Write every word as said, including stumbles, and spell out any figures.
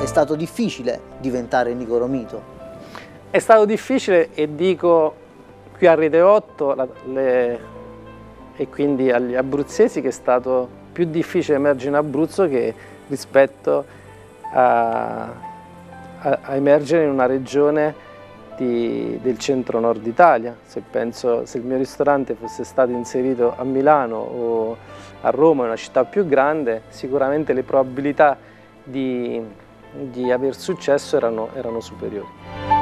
stato difficile diventare Nico Romito? È stato difficile e dico qui a Rete otto la, le, e quindi agli abruzzesi che è stato più difficile emergere in Abruzzo che rispetto a, a, a emergere in una regione di, del centro-nord Italia. Se penso, se il mio ristorante fosse stato inserito a Milano o a Roma, una città più grande, sicuramente le probabilità di, di aver successo erano, erano superiori.